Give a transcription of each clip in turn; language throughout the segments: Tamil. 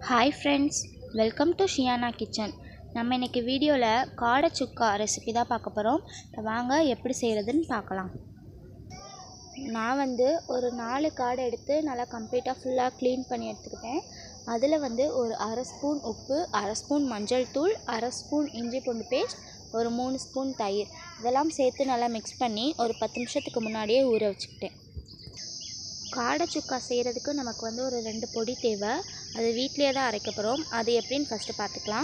Hi friends, welcome to Shiyana kitchen. நம்ம இன்றைக்கி வீடியோவில் காடை சுக்கா ரெசிபி தான் பார்க்க போகிறோம். வாங்க எப்படி செய்கிறதுன்னு பார்க்கலாம். நான் ஒரு 4 காடை எடுத்து நல்லா கம்ப்ளீட்டாக ஃபுல்லாக க்ளீன் பண்ணி எடுத்துக்கிட்டேன். அதில் ஒரு அரை ஸ்பூன் உப்பு, அரை ஸ்பூன் மஞ்சள் தூள், அரை ஸ்பூன் இஞ்சி பூண்டு பேஸ்ட், ஒரு 3 ஸ்பூன் தயிர் இதெல்லாம் சேர்த்து நல்லா மிக்ஸ் பண்ணி ஒரு 10 நிமிஷத்துக்கு முன்னாடியே ஊற வச்சுக்கிட்டேன். காடை சுக்கா செய்கிறதுக்கு நமக்கு ஒரு 2 பொடி தேவை. அது வீட்டிலே தான் அரைக்க போகிறோம். அது எப்படின்னு ஃபஸ்ட்டு பார்த்துக்கலாம்.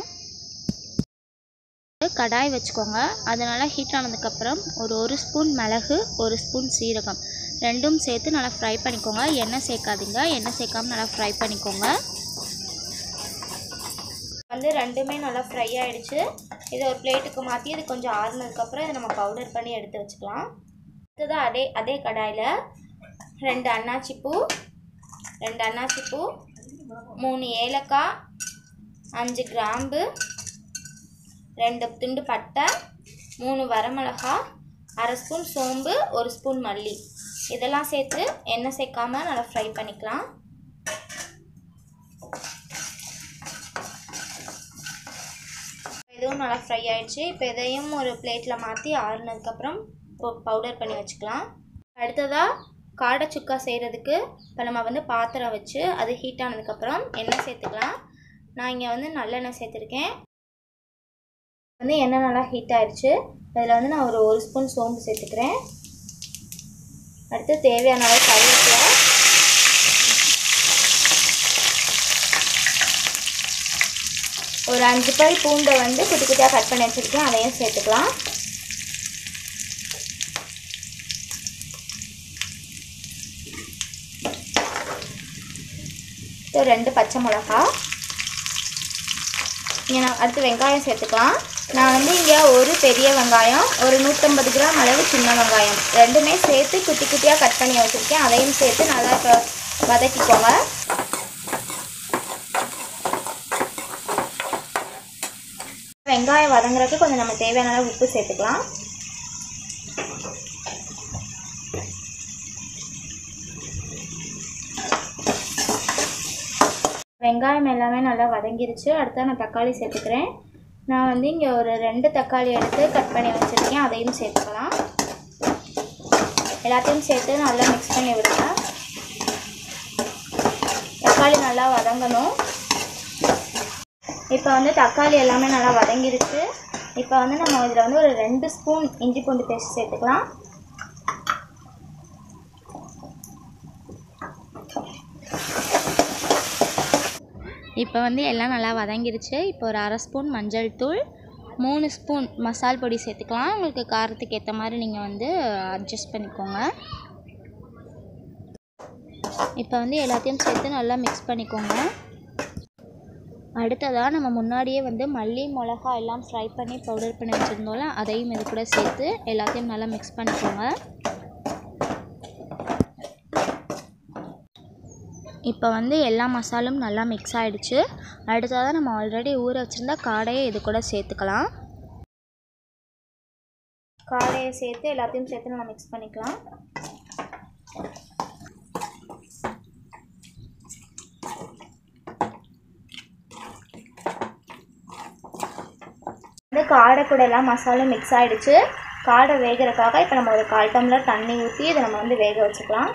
கடாய் வச்சுக்கோங்க. அது நல்லா ஹீட் ஆனதுக்கப்புறம் ஒரு ஸ்பூன் மிளகு, 1 ஸ்பூன் சீரகம் ரெண்டும் சேர்த்து நல்லா ஃப்ரை பண்ணிக்கோங்க. எண்ணெய் சேர்க்காதீங்க. எண்ணெய் சேர்க்காமல் நல்லா ஃப்ரை பண்ணிக்கோங்க. ரெண்டுமே நல்லா ஃப்ரை ஆகிடுச்சு. இதை ஒரு பிளேட்டுக்கு மாற்றி இது கொஞ்சம் ஆறுனதுக்கப்புறம் இதை நம்ம பவுடர் பண்ணி எடுத்து வச்சுக்கலாம். அடுத்தது அதே கடாயில் 2 அன்னாச்சி பூ, 3 ஏலக்காய், 5 கிராம்பு, 2 துண்டு பட்டை, 3 வரமிளகா, அரை ஸ்பூன் சோம்பு, 1 ஸ்பூன் மல்லி இதெல்லாம் சேர்த்து எண்ணெய் சேர்க்காம நல்லா ஃப்ரை பண்ணிக்கலாம். இதுவும் நல்லா ஃப்ரை ஆயிடுச்சு. இப்போ இதையும் ஒரு பிளேட்டில் மாற்றி ஆறுனதுக்கப்புறம் பவுடர் பண்ணி வச்சுக்கலாம். அடுத்ததாக காடை சுக்கா செய்கிறதுக்கு இப்போ நம்ம பாத்திரம் வச்சு அது ஹீட் ஆனதுக்கப்புறம் எண்ணெய் சேர்த்துக்கலாம். நான் இங்கே நல்லெண்ணெய் சேர்த்துருக்கேன். எண்ணெய் நல்லா ஹீட் ஆயிடுச்சு. அதில் நான் ஒரு ஸ்பூன் சோம்பு சேர்த்துக்கிறேன். அடுத்து தேவையான அளவு கருவேப்பிலை, ஒரு 5 பல் பூண்டை குட்டி குட்டியாக கட் பண்ணி வச்சுருக்கேன். அதையும் சேர்த்துக்கலாம். இப்போ 2 பச்சை மிளகா. இங்கே அடுத்து வெங்காயம் சேர்த்துக்கலாம். நான் இங்கே ஒரு பெரிய வெங்காயம், ஒரு 150 கிராம் அளவு சின்ன வெங்காயம் ரெண்டுமே சேர்த்து குட்டி குட்டியாக கட் பண்ணி வச்சுருக்கேன். அதையும் சேர்த்து நல்லா இப்போ வதக்கிக்கோங்க. வெங்காயம் வதங்குறதுக்கு கொஞ்சம் நம்ம தேவையான அளவு உப்பு சேர்த்துக்கலாம். வெங்காயம் எல்லாமே நல்லா வதங்கிருச்சு. அடுத்து நான் தக்காளி சேர்த்துக்கிறேன். நான் இங்கே ஒரு 2 தக்காளி எடுத்து கட் பண்ணி வச்சுருக்கேன். அதையும் சேர்த்துக்கலாம். எல்லாத்தையும் சேர்த்து நல்லா மிக்ஸ் பண்ணி விடுங்க. தக்காளி நல்லா வதங்கணும். இப்போ தக்காளி எல்லாமே நல்லா வதங்கிருச்சு. இப்போ நம்ம இதில் ஒரு 2 ஸ்பூன் இஞ்சி பூண்டு பேஸ்ட் சேர்த்துக்கலாம். இப்போ எல்லாம் நல்லா வதங்கிருச்சு. இப்போ ஒரு அரை ஸ்பூன் மஞ்சள் தூள், 3 ஸ்பூன் மசால் பொடி சேர்த்துக்கலாம். உங்களுக்கு காரத்துக்கு ஏற்ற மாதிரி நீங்கள் அட்ஜஸ்ட் பண்ணிக்கோங்க. இப்போ எல்லாத்தையும் சேர்த்து நல்லா மிக்ஸ் பண்ணிக்கோங்க. அடுத்ததாக நம்ம முன்னாடியே மல்லி, மிளகா எல்லாம் ஃப்ரை பண்ணி பவுடர் பண்ணி வச்சுருந்தோம்ல, அதையும் இது கூட சேர்த்து எல்லாத்தையும் நல்லா மிக்ஸ் பண்ணிக்கோங்க. இப்போ எல்லா மசாலும் நல்லா மிக்ஸ் ஆகிடுச்சு. அடுத்ததாக நம்ம ஆல்ரெடி ஊற வச்சுருந்தா காடையை இது கூட சேர்த்துக்கலாம். காடையை சேர்த்து எல்லாத்தையும் சேர்த்து நம்ம மிக்ஸ் பண்ணிக்கலாம். காடை கூட எல்லாம் மசாலும் மிக்ஸ் ஆகிடுச்சு. காடை வேகிறதுக்காக இப்போ நம்ம ஒரு 1/4 டம்ளர் தண்ணி ஊற்றி இதை நம்ம வேக வச்சுக்கலாம்.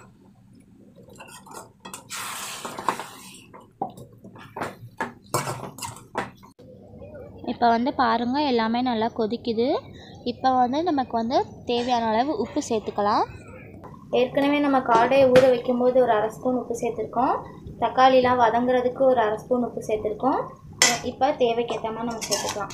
இப்போ பாருங்கள், எல்லாமே நல்லா கொதிக்குது. இப்போ நமக்கு தேவையான அளவு உப்பு சேர்த்துக்கலாம். ஏற்கனவே நம்ம காடையை ஊற வைக்கும்போது ஒரு அரை ஸ்பூன் உப்பு சேர்த்துருக்கோம். தக்காளிலாம் வதங்குறதுக்கு ஒரு அரை ஸ்பூன் உப்பு சேர்த்துருக்கோம். இப்போ தேவைக்கேற்ற மாதிரி நம்ம சேர்த்துக்கலாம்.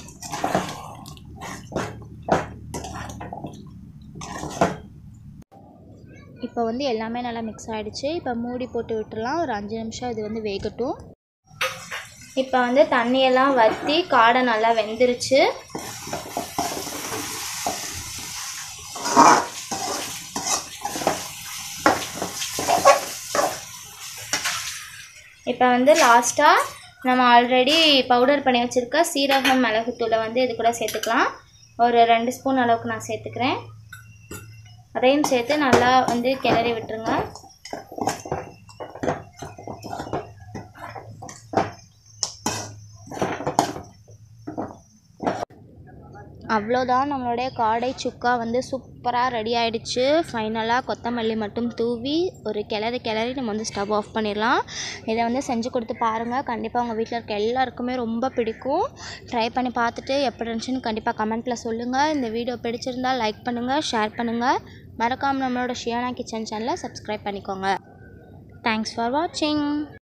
இப்போ எல்லாமே நல்லா மிக்ஸ் ஆகிடுச்சு. இப்போ மூடி போட்டு விட்டுடலாம். ஒரு 5 நிமிஷம் இது வேகட்டும். இப்போ தண்ணியெல்லாம் வற்றி காடை நல்லா வெந்துருச்சு. இப்போ லாஸ்ட்டாக நம்ம ஆல்ரெடி பவுடர் பண்ணி வச்சுருக்க சீரகம், மிளகுத்தூளை இது கூட சேர்த்துக்கலாம். ஒரு 2 ஸ்பூன் அளவுக்கு நான் சேர்த்துக்கிறேன். அதையும் சேர்த்து நல்லா கிளறி விட்டுருங்க. அவ்வளோதான், நம்மளுடைய காடை சுக்கா வந்து சூப்பராக ரெடி ஆகிடுச்சு. ஃபைனலாக கொத்தமல்லி மட்டும் தூவி ஒரு கிளறி நம்ம வந்து ஸ்டவ் ஆஃப் பண்ணிடலாம். இதை வந்து செஞ்சு கொடுத்து பாருங்கள். கண்டிப்பாக உங்கள் வீட்டில் இருக்க எல்லாருக்குமே ரொம்ப பிடிக்கும். ட்ரை பண்ணி பார்த்துட்டு எப்படி இருந்துச்சுன்னு கண்டிப்பாக கமெண்ட்டில் சொல்லுங்கள். இந்த வீடியோ பிடிச்சிருந்தால் லைக் பண்ணுங்கள், ஷேர் பண்ணுங்கள். மறக்காமல் நம்மளோட ஷியானா கிச்சன் சேனலை சப்ஸ்கிரைப் பண்ணிக்கோங்க. தேங்க்ஸ் ஃபார் வாட்சிங்.